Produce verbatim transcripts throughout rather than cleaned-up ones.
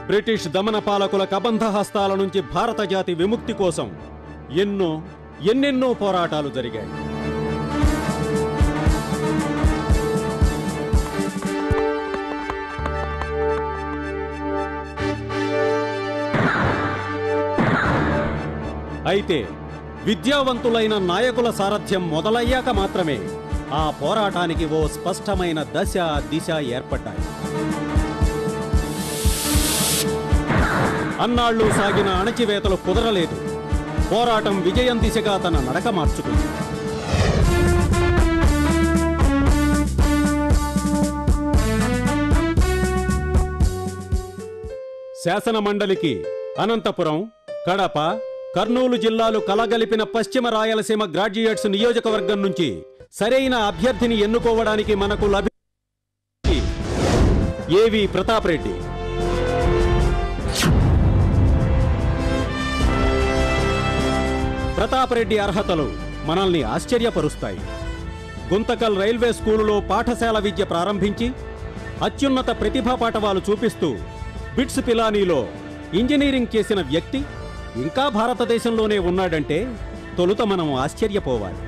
British దమన పాలకుల కబంధ హస్తాల నుంచి భారత జాతి విముక్తి కోసం ఎన్నో ఎన్నెన్నో పోరాటాలు జరిగాయి. అయితే విద్యావంతులైన నాయకుల సారథ్యం మొదలయ్యాక మాత్రమే ఆ పోరాటానికి ఓ స్పష్టమైన దశ దిశ ఏర్పడ్డాయి. అన్నాళ్లు సాగిన అణచివేతలు కుదరలేదు. పోరాటం విజయం దిశగా తన నడక మార్చుకుంది. శాసన మండలికి అనంతపురం, కడప, కర్నూలు జిల్లాలు కలగలిపిన పశ్చిమ రాయలసీమ గ్రాడ్యుయేట్స్ నియోజకవర్గం నుంచి సరైన అభ్యర్థిని ఎన్నుకోవడానికి మనకు లభి ఏవి ప్రతాప్ రెడ్డి. ప్రతాప్ రెడ్డి అర్హతలు మనల్ని ఆశ్చర్యపరుస్తాయి. గుంతకల్ రైల్వే స్కూలులో పాఠశాల విద్య ప్రారంభించి అత్యున్నత ప్రతిభా పాఠవాలు చూపిస్తూ బిట్స్ పిలానీలో ఇంజనీరింగ్ చేసిన వ్యక్తి ఇంకా భారతదేశంలోనే ఉన్నాడంటే తొలుత మనం ఆశ్చర్యపోవాలి.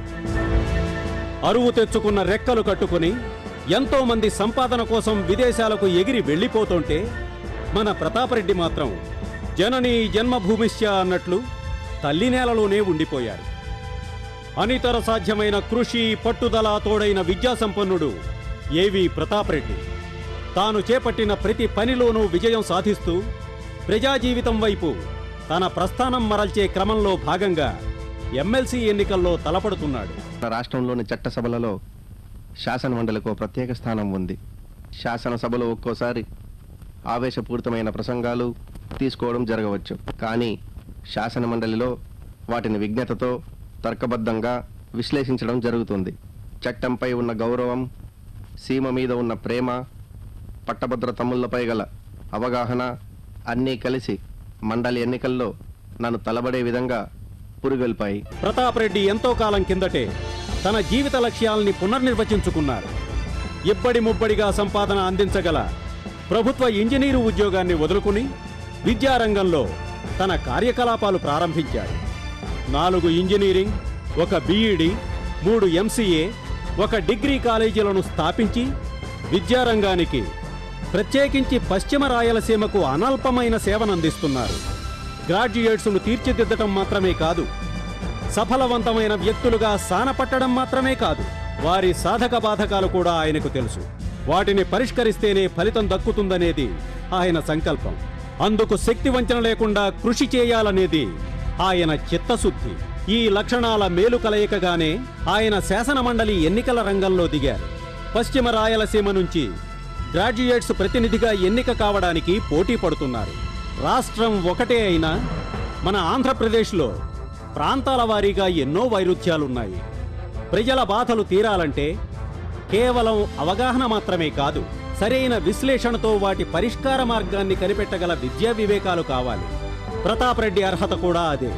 అరువు తెచ్చుకున్న రెక్కలు కట్టుకుని ఎంతో మంది సంపాదన కోసం విదేశాలకు ఎగిరి వెళ్లిపోతుంటే మన ప్రతాప్ రెడ్డి మాత్రం జననీ జన్మభూమిశ్చ అన్నట్లు తల్లి నేలలోనే ఉండిపోయారు. అనితర సాధ్యమైన కృషి, పట్టుదల తోడైన విద్యాసంపన్నుడు ఏవి ప్రతాప్ రెడ్డి. తాను చేపట్టిన ప్రతి పనిలోనూ విజయం సాధిస్తూ ప్రజా జీవితం వైపు తన ప్రస్థానం మరల్చే క్రమంలో భాగంగా ఎమ్మెల్సీ ఎన్నికల్లో తలపడుతున్నాడు. రాష్ట్రంలోని చట్టసభలలో శాసన మండలికి ప్రత్యేక స్థానం ఉంది. శాసనసభలో ఒక్కోసారి ఆవేశపూరితమైన ప్రసంగాలు తీసుకోవడం జరగవచ్చు. కానీ శాసన మండలిలో వాటిని విజ్ఞతతో తర్కబద్ధంగా విశ్లేషించడం జరుగుతుంది. చట్టంపై ఉన్న గౌరవం, సీమ మీద ఉన్న ప్రేమ, పట్టభద్ర తమ్ముళ్లపై గల అవగాహన అన్నీ కలిసి మండలి ఎన్నికల్లో నన్ను తలబడే విధంగా పురుగొల్పాయి. ప్రతాప్ రెడ్డి ఎంతో కాలం కిందటే తన జీవిత లక్ష్యాల్ని పునర్నిర్వచించుకున్నారు. ఇబ్బడి ముబ్బడిగా సంపాదన అందించగల ప్రభుత్వ ఇంజనీరు ఉద్యోగాన్ని వదులుకుని విద్యారంగంలో తన కార్యకలాపాలు ప్రారంభించారు. నాలుగు ఇంజనీరింగ్, ఒక బీఈడి, మూడు ఎంసీఏ, ఒక డిగ్రీ కాలేజీలను స్థాపించి విద్యారంగానికి ప్రత్యేకించి పశ్చిమ రాయలసీమకు అనల్పమైన సేవనందిస్తున్నారు. గ్రాడ్యుయేట్స్ను తీర్చిదిద్దటం మాత్రమే కాదు, సఫలవంతమైన వ్యక్తులుగా సానపట్టడం మాత్రమే కాదు, వారి సాధక బాధకాలు కూడా ఆయనకు తెలుసు. వాటిని పరిష్కరిస్తేనే ఫలితం దక్కుతుందనేది ఆయన సంకల్పం. అందుకు శక్తి వంచన లేకుండా కృషి చేయాలనేది ఆయన చిత్తశుద్ధి. ఈ లక్షణాల మేలు కలయికగానే ఆయన శాసన మండలి ఎన్నికల రంగంలో దిగారు. పశ్చిమ రాయలసీమ నుంచి గ్రాడ్యుయేట్స్ ప్రతినిధిగా ఎన్నిక కావడానికి పోటీ పడుతున్నారు. రాష్ట్రం ఒకటే అయినా మన ఆంధ్రప్రదేశ్లో ప్రాంతాల వారీగా ఎన్నో వైరుధ్యాలున్నాయి. ప్రజల బాధలు తీరాలంటే కేవలం అవగాహన మాత్రమే కాదు, సరైన విశ్లేషణతో వాటి పరిష్కార మార్గాన్ని కనిపెట్టగల విద్యా వివేకాలు కావాలి. ప్రతాప్ రెడ్డి అర్హత కూడా అదే.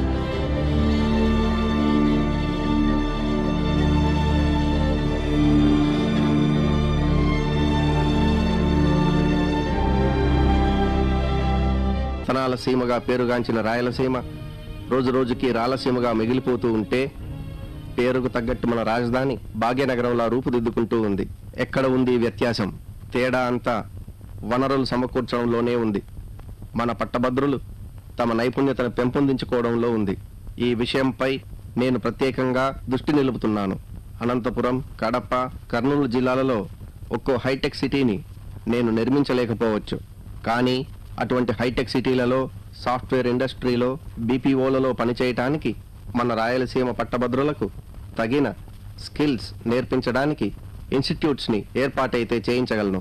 సనాల సీమగా పేరుగాంచిన రాయలసీమ రోజు రోజుకి రాయలసీమగా మిగిలిపోతూ ఉంటే పేరుకు తగ్గట్టు మన రాజధాని భాగ్యనగరంలా రూపుదిద్దుకుంటూ ఉంది. ఎక్కడ ఉంది వ్యత్యాసం? తేడా అంతా వనరులు సమకూర్చడంలోనే ఉంది. మన పట్టభద్రులు తమ నైపుణ్యతను పెంపొందించుకోవడంలో ఉంది. ఈ విషయంపై నేను ప్రత్యేకంగా దృష్టి నిలుపుతున్నాను. అనంతపురం, కడప, కర్నూలు జిల్లాలలో ఒక్కో హైటెక్ సిటీని నేను నిర్మించలేకపోవచ్చు. కానీ అటువంటి హైటెక్ సిటీలలో, సాఫ్ట్వేర్ ఇండస్ట్రీలో, బీపీఓలలో పనిచేయటానికి మన రాయలసీమ పట్టభద్రులకు తగిన స్కిల్స్ నేర్పించడానికి ఇన్స్టిట్యూట్స్ని ఏర్పాటైతే చేయించగలను.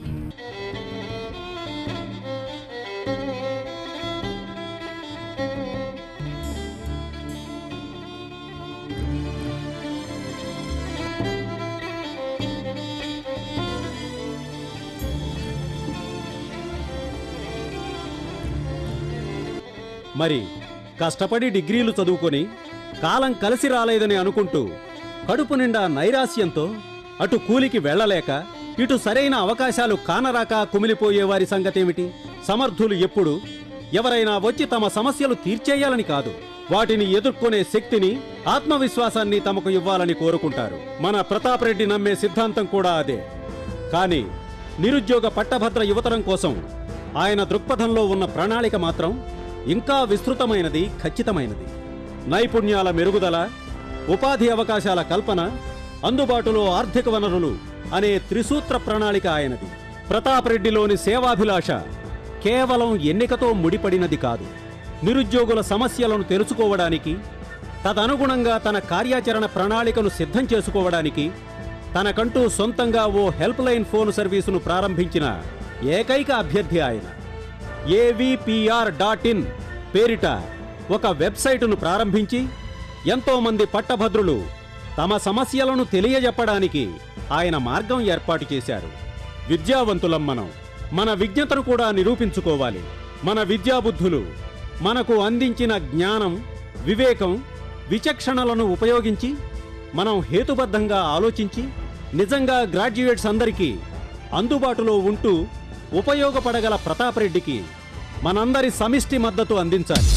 మరి కష్టపడి డిగ్రీలు చదువుకొని కాలం కలిసి రాలేదని అనుకుంటూ కడుపు నిండా నైరాస్యంతో అటు కూలికి వెళ్లలేక ఇటు సరైన అవకాశాలు కానరాక కుమిలిపోయే వారి సంగతేమిటి? సమర్థులు ఎప్పుడు ఎవరైనా వచ్చి తమ సమస్యలు తీర్చేయాలని కాదు, వాటిని ఎదుర్కొనే శక్తిని, ఆత్మవిశ్వాసాన్ని తమకు ఇవ్వాలని కోరుకుంటారు. మన ప్రతాప్ రెడ్డి నమ్మే సిద్ధాంతం కూడా అదే. కానీ నిరుద్యోగ పట్టభద్ర యువతరం కోసం ఆయన దృక్పథంలో ఉన్న ప్రణాళిక మాత్రం ఇంకా విస్తృతమైనది, ఖచ్చితమైనది. నైపుణ్యాల మెరుగుదల, ఉపాధి అవకాశాల కల్పన, అందుబాటులో ఆర్థిక వనరులు అనే త్రిసూత్ర ప్రణాళిక ఆయనది. ప్రతాప్ రెడ్డిలోని సేవాభిలాష కేవలం ఎన్నికతో ముడిపడినది కాదు. నిరుద్యోగుల సమస్యలను తెలుసుకోవడానికి, తదనుగుణంగా తన కార్యాచరణ ప్రణాళికను సిద్ధం చేసుకోవడానికి తనకంటూ సొంతంగా ఓ హెల్ప్ లైన్ ఫోన్ సర్వీసును ప్రారంభించిన ఏకైక అభ్యర్థి ఆయన. ఏవీపీఆర్ డాట్ ఇన్ పేరిట ఒక వెబ్సైటును ప్రారంభించి ఎంతోమంది పట్టభద్రులు తమ సమస్యలను తెలియజెప్పడానికి ఆయన మార్గం ఏర్పాటు చేశారు. విద్యావంతులం మనం. మన విజ్ఞతను కూడా నిరూపించుకోవాలి. మన విద్యాబుద్ధులు మనకు అందించిన జ్ఞానం, వివేకం, విచక్షణలను ఉపయోగించి మనం హేతుబద్ధంగా ఆలోచించి నిజంగా గ్రాడ్యుయేట్స్ అందరికీ అందుబాటులో ఉంటూ ఉపయోగపడగల ప్రతాప్ రెడ్డికి మనందరి సమిష్టి మద్దతు అందించాలి.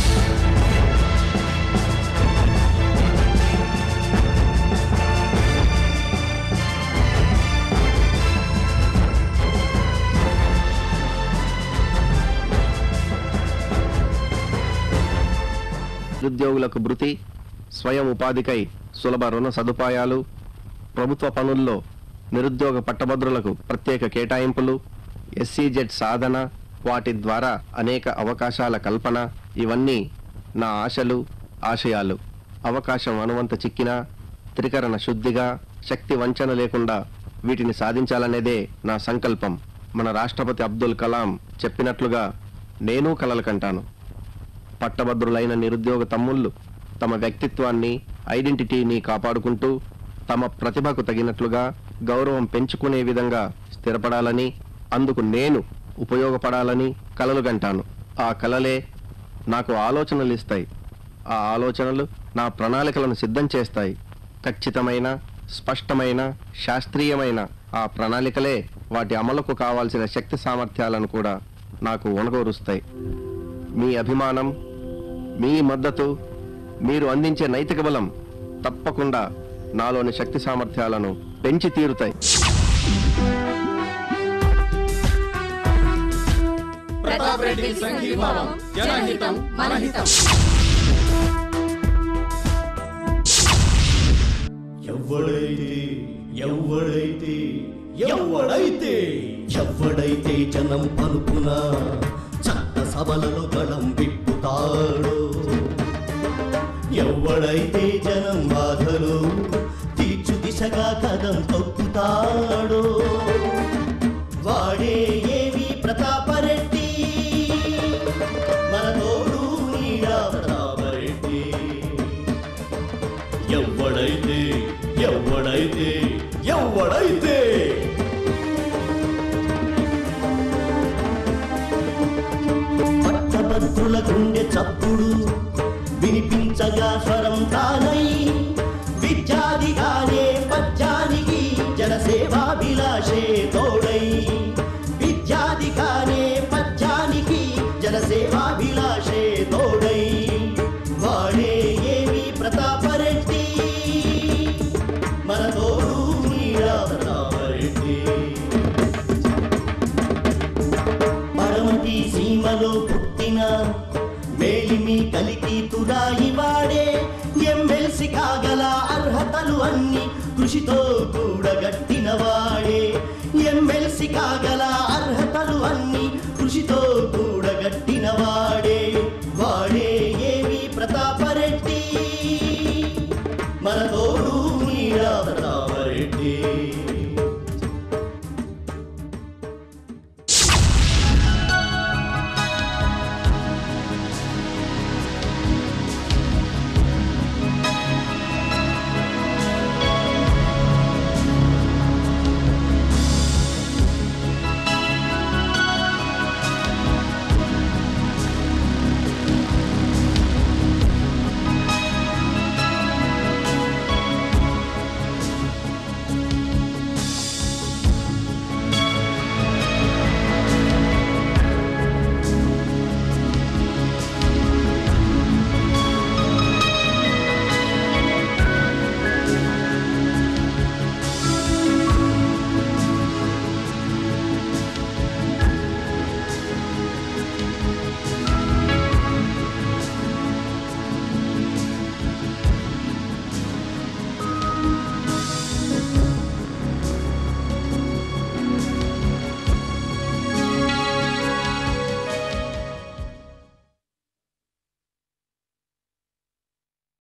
నిరుద్యోగులకు భృతి, స్వయం ఉపాధికై సులభ రుణ సదుపాయాలు, ప్రభుత్వ పనుల్లో నిరుద్యోగ పట్టభద్రులకు ప్రత్యేక కేటాయింపులు, ఎస్సీజెడ్ సాధన, వాటి ద్వారా అనేక అవకాశాల కల్పన, ఇవన్నీ నా ఆశలు, ఆశయాలు. అవకాశం అనువంత చిక్కినా త్రికరణ శుద్ధిగా, శక్తి వంచన లేకుండా వీటిని సాధించాలనేదే నా సంకల్పం. మన రాష్ట్రపతి అబ్దుల్ కలాం చెప్పినట్లుగా నేను కలలు కంటాను. పట్టభద్రులైన నిరుద్యోగ తమ్ముళ్ళు తమ వ్యక్తిత్వాన్ని, ఐడెంటిటీని కాపాడుకుంటూ తమ ప్రతిభకు తగినట్లుగా గౌరవం పెంచుకునే విధంగా స్థిరపడాలని, అందుకు నేను ఉపయోగపడాలని కలలు కంటాను. ఆ కలలే నాకు ఆలోచనలు ఇస్తాయి. ఆ ఆలోచనలు నా ప్రణాళికలను సిద్ధం చేస్తాయి. ఖచ్చితమైన, స్పష్టమైన, శాస్త్రీయమైన ఆ ప్రణాళికలే వాటి అమలుకు కావాల్సిన శక్తి సామర్థ్యాలను కూడా నాకు ఒనగూరుస్తాయి. మీ అభిమానం, మీ మద్దతు, మీరు అందించే నైతిక బలం తప్పకుండా నాలోని శక్తి సామర్థ్యాలను పెంచి తీరుతాయి. ప్రతాప్ రెడ్డి సంఘీభావం, జనహితం మనహితం. ఎవడైతే ఎవడైతే ఎవడైతే ఎవడైతే జనం పలుకున చట్ట సభలలో గళం విప్పుతాడో, ఎవడైతే జనం బాధలు తీర్చు దిశగా కదం తొక్కుతాడో, వాడే ఏవి ప్రతాపరెడ్డి, మన తోడు నీడా ప్రతాపరెడ్డి. ఎవడైతే ఎవడైతే ఎవడైతే పట్టభద్రుల గుండె చప్పుడు వినిపించగా స్వరం తానై, విద్యాధికారే పద్యానికి జనసేవాభిలాషే తోడై, విద్యాధికారే పద్యానికి జనసేవాభిలాషే తోడై, వాడే ఏవి ప్రతాపరెడ్డి, మన తోడు నీడా ప్రతాపరెడ్డి. పరమటి సీమలో పుట్టిన మేలిమి కలికి తురాయి వాడే, ఎమ్మెల్సీ కాగల అర్హతలు అన్ని కృషితో కూడగట్టిన వాడే, ఎమ్మెల్సీ కాగల అర్హతలు అన్ని